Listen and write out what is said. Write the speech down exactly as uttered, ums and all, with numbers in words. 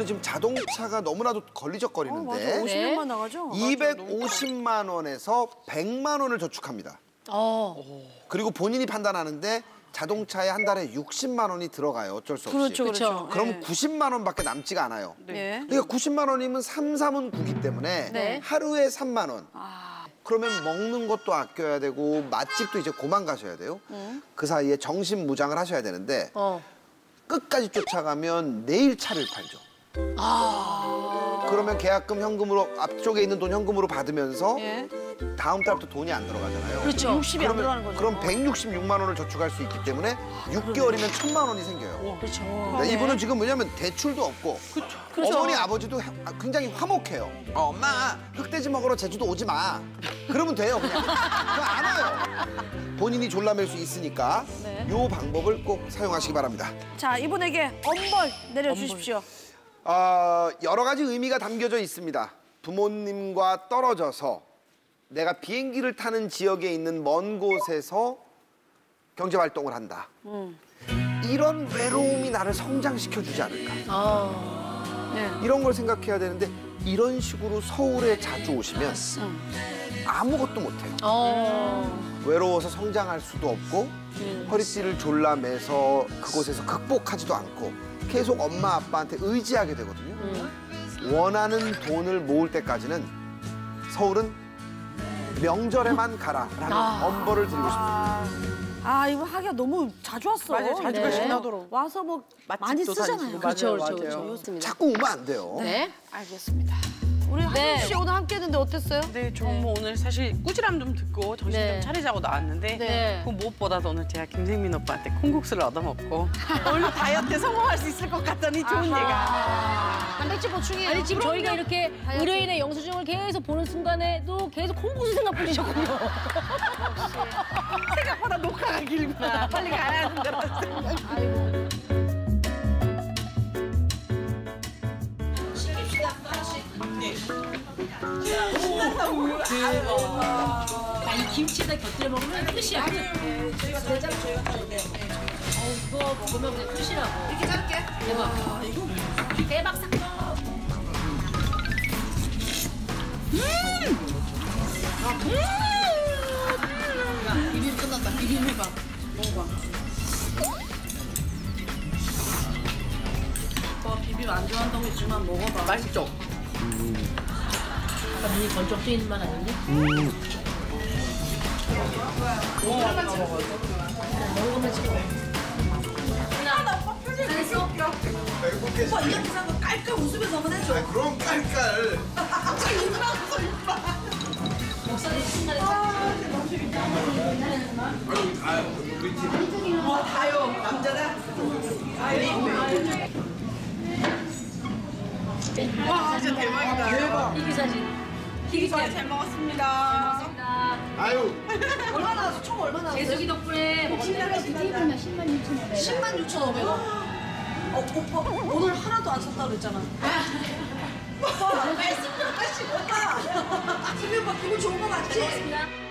지금 자동차가 너무나도 걸리적거리는데 어, 맞아. 오십육만 나가죠? 이백오십만 원에서 백만 원을 저축합니다. 어. 그리고 본인이 판단하는데 자동차에 한 달에 육십만 원이 들어가요. 어쩔 수 없이. 그렇죠, 그렇죠. 그럼 네. 구십만 원밖에 남지가 않아요. 네. 그러니까 구십만 원이면 삼, 삼은 구기 때문에 네. 하루에 삼만 원. 아. 그러면 먹는 것도 아껴야 되고 맛집도 이제 고만 가셔야 돼요. 음. 그 사이에 정신무장을 하셔야 되는데 어. 끝까지 쫓아가면 내일 차를 팔죠. 아. 그러면 계약금 현금으로 앞쪽에 있는 돈 현금으로 받으면서 예. 다음 달부터 돈이 안 들어가잖아요. 그렇죠. 육십이 안 들어가는 거죠. 그럼 백육십육만 원을 저축할 수 있기 때문에 육 개월이면 천만 원이 생겨요. 그렇죠. 네, 이분은 지금 왜냐면 대출도 없고 그렇죠. 어머니 아버지도 하- 굉장히 화목해요. 어, 엄마 흑돼지 먹으러 제주도 오지 마. 그러면 돼요 그냥. 그럼 안 와요. 본인이 졸라맬 수 있으니까 네. 이 방법을 꼭 사용하시기 바랍니다. 자, 이분에게 엄벌 내려주십시오. 어, 여러 가지 의미가 담겨져 있습니다. 부모님과 떨어져서 내가 비행기를 타는 지역에 있는 먼 곳에서 경제활동을 한다. 음. 이런 외로움이 나를 성장시켜주지 않을까. 아. 네. 이런 걸 생각해야 되는데 이런 식으로 서울에 자주 오시면 아무것도 못해요. 어. 외로워서 성장할 수도 없고 허리띠를 졸라매서 그곳에서 극복하지도 않고 계속 엄마 아빠한테 의지하게 되거든요. 원하는 돈을 모을 때까지는 서울은 명절에만 가라라는 아. 엄벌을 드리고 싶습니다. 아, 이거 하기가 너무 자주 왔어. 맞아요, 자주 네. 가시나도록. 와서 뭐 많이 맛집도 쓰잖아요. 다니시고. 그렇죠, 맞아요, 그렇죠, 맞아요. 그렇죠. 좋습니다. 자꾸 오면 안 돼요. 네. 알겠습니다. 우리 네. 한윤 씨 오늘 함께 했는데 어땠어요? 네, 저 뭐 오늘 사실 꾸지람 좀 듣고 정신 네. 좀 차리자고 나왔는데 네. 그 무엇보다도 오늘 제가 김생민 오빠한테 콩국수를 얻어먹고 오늘 다이어트에 성공할 수 있을 것 같더니 좋은 예가. 단백질 보충이에요. 아니 지금 저희가 이렇게 다이어트. 의뢰인의 영수증을 계속 보는 순간에도 계속 콩국수 생각뿐이셨군요. 생각보다 녹화가 길구나. 빨리 가야 하는 데로 아이고. 아, 이 김치에다 곁들여 먹으면 끝이야. 저희가 대장 저희가 어, 그거 먹으면 그냥 끝이라고. 이렇게 짧게? 대박. 대박 사건. 음! 비빔 끝났다. 비빔 해봐. 먹어봐. 오빠 비빔 안 좋아한다고 했지만 먹어봐. 맛있죠? 아까 눈이 번쩍 뜨이는 만 아니니? 먹으면 찍어. 잘했어? 오빠 이렇게 생각 깔깔 웃으면서 한번 해줘. 그럼 깔깔. 목소리 순간에 와 다요 남자다. 와, 진짜 대박이다. 대박. 희귀 사진. 희귀 사진. 잘 먹었습니다. 감사합니다. 아유. 얼마 나왔어? 총 얼마 나왔어? 재석이 덕분에 먹었네. 십만 육천오백 원. 어 오빠 오늘 하나도 안 샀다 그랬잖아. 오빠 말씀 좀 하시고. 오빠. 승민 오빠 기분 좋은 거 맞지? 고맙습니다.